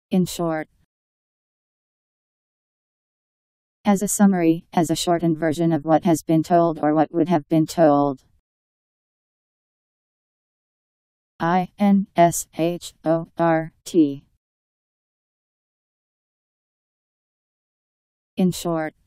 In short. As a summary, as a shortened version of what has been told or what would have been told. INSHORT. In short.